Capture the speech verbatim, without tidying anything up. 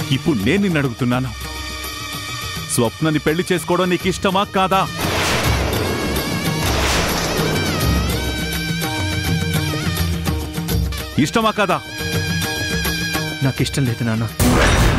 ఇప్పుడు నేను నిన్ను అడుగుతున్నాను, స్వప్నని పెళ్లి చేసుకోవడం నీకు ఇష్టమా కాదా? ఇష్టమా కాదా? నాకు ఇష్టం లేదు నాన్న.